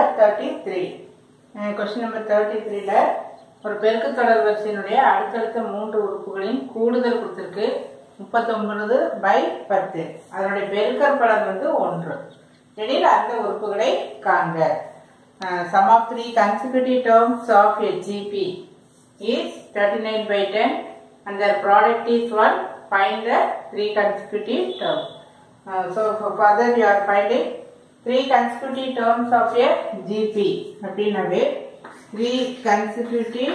33. Question number 33ல ஒரு பெருக்கு தொடர் வரிசையினுடைய அடுத்தடுத்த 3 உறுப்புகளின் கூடுதல் கொடுத்திருக்கு 39/10. அதனுடைய பெருக்கற் பலன் வந்து 1. எனில் அந்த உறுப்புகளை காண்க. Sum of 3 consecutive terms of a GP is 39/10 and their product is 1. Find the 3 consecutive terms. So further we are finding 3 consecutive terms of a GP. அப்படினாவே 3 consecutive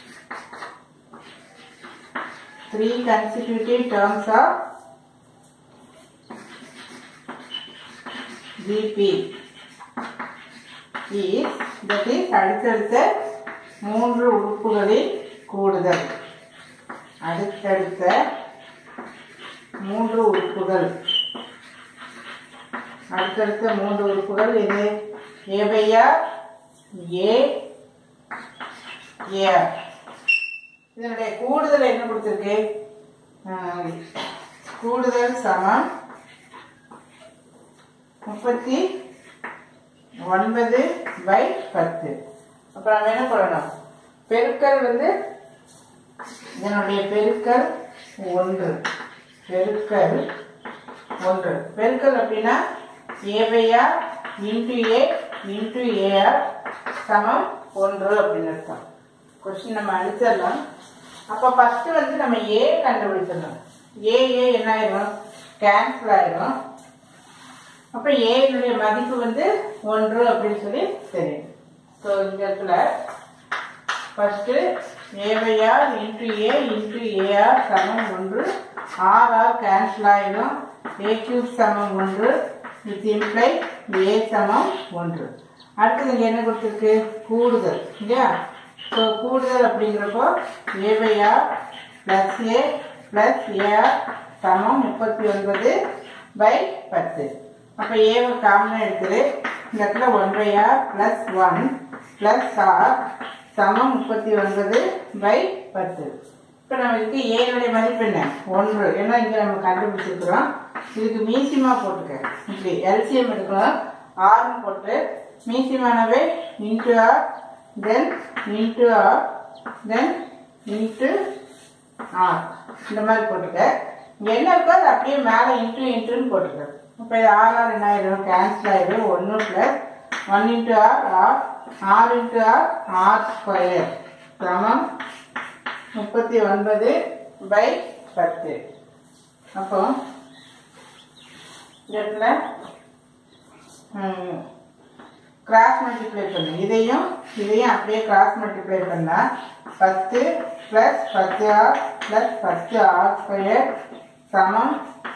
terms of GP is that is அடுத்தடுத்த 3 உறுப்புகளின் கூடுதல். அடுத்தடுத்த 3 உறுப்புகள். அடுத்தடுத்த 3 உறுப்புகள் இது A/R, A, இதனுடைய கூடுதல் என்ன கொடுத்திருக்கு? கூடுதல் சமம் 39/10. அப்புறம் நம்ம என்ன பண்ணணும்? பெருக்கல் வந்து இதனுடைய பெருக்கல் 1. பெருக்கல் 1. பெருக்கல் அப்படின்னா A/R into A into AR சமம் 1 அப்படின்னு அர்த்தம். கொஸ்டின் நம்ம அடிச்சிடலாம். அப்போ ஃபர்ஸ்ட் வந்து நம்ம A கண்டுபிடிச்சிடலாம். A என்ன ஆயிரும்? கேன்சல் ஆயிரும். அப்போ ஏனுடைய மதிப்பு வந்து 1 அப்படின்னு சொல்லி தெரியும். ஸோ இந்த இடத்துல first A/R into A into AR சமம் 1. RR கேன்சல் ஆயிடும். A³ சமம் 1. இது இம்ப்ளை A சமம் 1. அடுத்தது இங்கே என்ன கொடுத்துருக்கு? கூடுதல் இல்லையா? ஸோ கூடுதல் அப்படிங்கிறப்போ A/R + A + AR சமம் 39/10. அப்போ ஏவை காமனாக எடுத்துரு. இந்த இடத்துல 1/R + 1 + R சமம் 39/10. இப்போ நம்ம இதுக்கு ஏனுடைய மதிப்பு என்ன? 1. ஏன்னா இங்கே நம்ம கண்டுபிடிச்சிருக்கிறோம். இதுக்கு மீசிமா போட்டுக்க. இப்படி எல்சிஎம் எடுக்கணும். ஆர்னு போட்டு மீசிமானவே into R then into R then into R இந்த மாதிரி போட்டுக்க. என்ன இருக்கோ அது அப்படியே மேலே இன்ட்டுன்னு போட்டுக்க. இப்போ இது RR என்ன ஆயிடும்? கேன்சல் ஆயிடும். 1 + 1 × R R R × R R² சமம் 39/10. அப்போ இடத்துல கிராஸ் மல்டிப்ளை பண்ணு. இதையும் அப்படியே கிராஸ் மல்டிப்ளை பண்ணா 10 + 10R + 10R² சமம்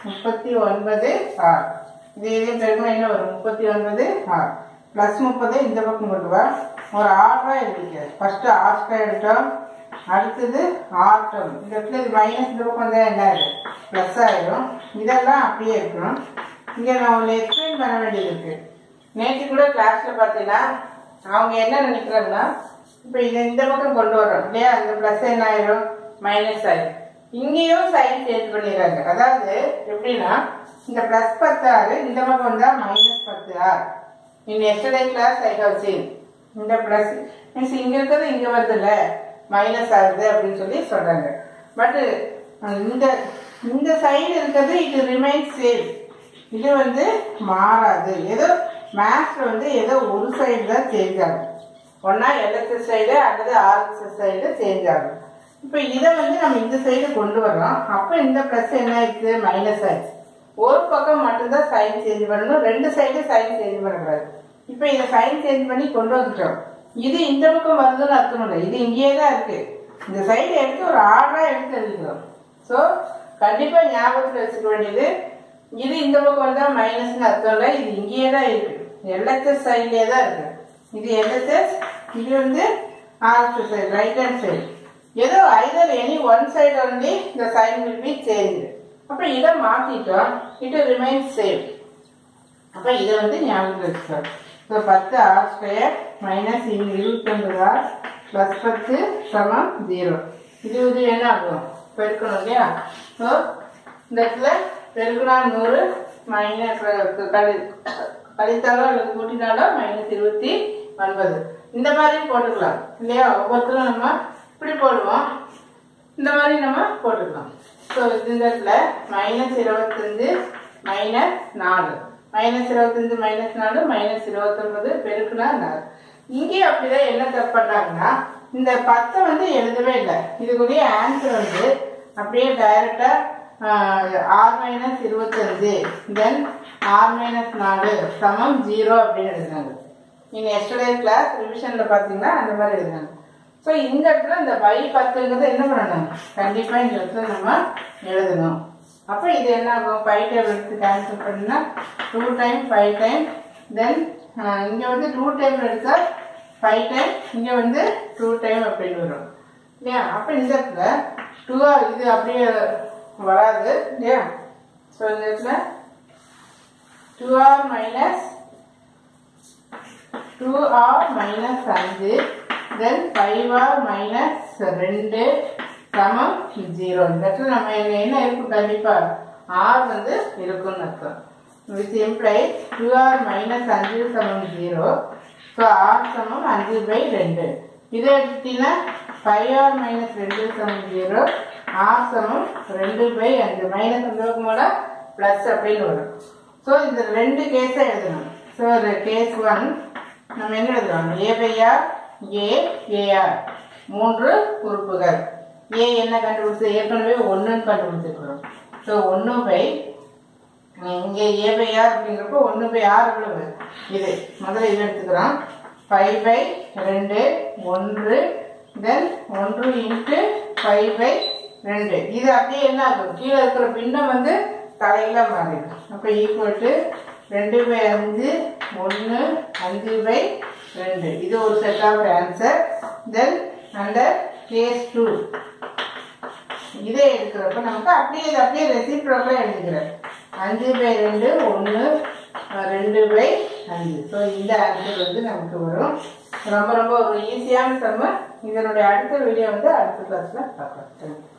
39R. இதையும் பெருமை என்ன வரும்? 39R + 30 இந்த பக்கம் கொண்டு வா. ஒரு R எழுதிக்க. ஃபர்ஸ்ட் R² டேர்ம், அடுத்தது R டேர்ம். இந்த இடத்துல இது மைனஸ் இந்த பக்கம் வந்தால் என்ன ஆயிடும்? ப்ளஸ் ஆயிடும். இதெல்லாம் அப்படியே இருக்கணும். இங்கே நான் ஒன்று எக்ஸ்பிளைன் பண்ண வேண்டியது இருக்கு. நேற்று கூட கிளாஸ்ல பார்த்தீங்கன்னா அவங்க என்ன நினைக்கிறாங்கன்னா, இப்போ இதை இந்த பக்கம் கொண்டு வரோம் இல்லையா? அந்த ப்ளஸ் என்ன ஆயிடும்? மைனஸ் ஆயிடும். இங்கேயும் சைன் சேஞ்ச் பண்ணிடுறாங்க. அதாவது எப்படின்னா இந்த ப்ளஸ் 10R இந்த பக்கம் வந்தால் minus 10R. In yesterday class I have seen இந்த ப்ளஸ் மீன்ஸ் இங்கே இருக்கிறது இங்கே வருது இல்லை, மைனஸ் ஆகுது அப்படின்னு சொல்லி சொல்றாங்க. பட் இந்த சைடு இருக்கிறது இட் ரிமைன்ஸ் சேம். இது வந்து மாறாது. ஏதோ மேத்ஸ்ல வந்து ஏதோ ஒரு சைடு தான் சேஞ்ச் ஆகும். ஒன்னா LHS சைடு அல்லது RHS சைடு சேஞ்ச் ஆகும். இப்போ இதை வந்து நம்ம இந்த சைடு கொண்டு வர்றோம். அப்போ இந்த பிளஸ் என்ன ஆயிடுச்சு? மைனஸ் ஆயிடுச்சு. ஒரு பக்கம் மட்டும்தான் சைன் சேஞ்ச் பண்ணணும். 2 சைடு சைன் சேஞ்ச் பண்ணக்கூடாது. இப்போ இதை சைன் சேஞ்ச் பண்ணி கொண்டு வந்துட்டோம். இது இந்த பக்கம் வருதுன்னு அர்த்தம் இல்லை. இது இங்கேயே தான் இருக்கு. இந்த சைடு எடுத்து ஒரு ஆர்டரா எடுத்து எழுதிக்கிறோம். ஸோ கண்டிப்பா ஞாபகத்தில் வச்சுக்க வேண்டியது, இது இந்த பக்கம் வந்தா மைனஸ்னு அர்த்தம் இல்லை. இது இங்கேயே தான் இருக்கு. LHS சைட்லேயே தான் இருக்கு. இது LHS, இது வந்து RHS side, right hand side. ஏதோ either any one side only இந்த சைன் வில் பி சேஞ்ச். அப்ப இதை மாத்திட்டோம். It remains same. அப்ப இதை வந்து ஞாபகம் வச்சுக்கோம். ஸோ 10R² மைனஸ் 29R + 10 சமம் 0. இது என்ன ஆகும்? பெருக்கணும் இல்லையா? ஸோ இந்த இடத்துல பெருக்குனா 100 மைனஸ் கழித்தாலோ அல்லது கூட்டினாலோ -27. 9 இந்த மாதிரி போட்டுக்கலாம் இல்லையா? ஒவ்வொருத்தரும் நம்ம இப்படி போடுவோம், இந்த மாதிரி நம்ம போட்டுக்கலாம். ஸோ இந்த இடத்துல -25 -4 -25 -4 -29 பெருக்குனா 4. இங்கே அப்படிதான் என்ன தப்பு பண்ணாங்கன்னா இந்த 10 வந்து எழுதவே இல்லை. இதுக்குரிய ஆன்சர் வந்து அப்படியே டைரக்டா r-25 தென் r-4 சமம் 0 அப்படின்னு எழுதினாங்க. நீங்க எஸ்டர்டே கிளாஸ் ரிவிஷன்ல பாத்தீங்கன்னா அந்த மாதிரி எழுதினாங்க. ஸோ இந்த இடத்துல இந்த y10ங்கிறத என்ன பண்ணணும், கண்டிப்பா இந்த இடத்துல நம்ம எழுதணும். அப்ப இது என்ன ஆகும், 5 டைம் எடுத்து கேன்சல் பண்ணினா 2 டைம் 5 டைம் தென் இங்க வந்து 2 டைம் எடுத்தா 5 டைம், இங்க வந்து 2 டைம் அப்படின்னு வரும் இல்லையா? அப்ப இந்த இடத்துல 2 இது அப்படியே வராது இல்லையா? ஸோ இந்த இடத்துல 2r minus 5 தென் 5r minus 2 சமம் 0. இந்த இடத்துல நம்ம என்ன இருக்கும், கண்டிப்பா r வந்து இருக்கும்னு அர்த்தம். which implies 2r minus 5 சமம் 0. ஸோ r சமம் 5/2. இதை எடுத்தீங்கன்னா 5r minus 2 சமம் 0, r சமம் 2/5. மைனஸ் வந்ததுக்குமோட பிளஸ் அப்படின்னு வரும். ஸோ இந்த ரெண்டு கேஸை எழுதணும். ஸோ கேஸ் 1 நம்ம என்ன எழுதுறோம், a/r a/ar 3 உறுப்புகள். a என்ன கண்டுபிடிச்சு, ஏற்கனவே 1 கண்டுபிடிச்சிருக்கிறோம். ஸோ 1/, இங்கே a/r அப்படிங்கிறப்போ 1/r எவ்வளவு, இது முதல்ல இது எடுத்துக்கிறோம். 5/2 1 தென் 1 × 5/2. இது அப்படியே என்ன ஆகும், கீழே இருக்கிற பின்னம் வந்து தலையில மாறிடும். அப்ப ஈக்குவல் டு 2/5 1 5/2. இது ஒரு set of answer. Then under case 2 இதே எடுக்கிறப்ப நமக்கு அப்படியே ரெசிப்ரோக்கலா எழுதிக்கிறேன். 5/2 1 2/5. ஸோ இந்த ஆன்சர் வந்து நமக்கு வரும். ரொம்ப ரொம்ப ஒரு ஈஸியான சம்ம. இதனுடைய அடுத்த வீடியோ வந்து அடுத்த கிளாஸ்ல பார்க்கலாம்.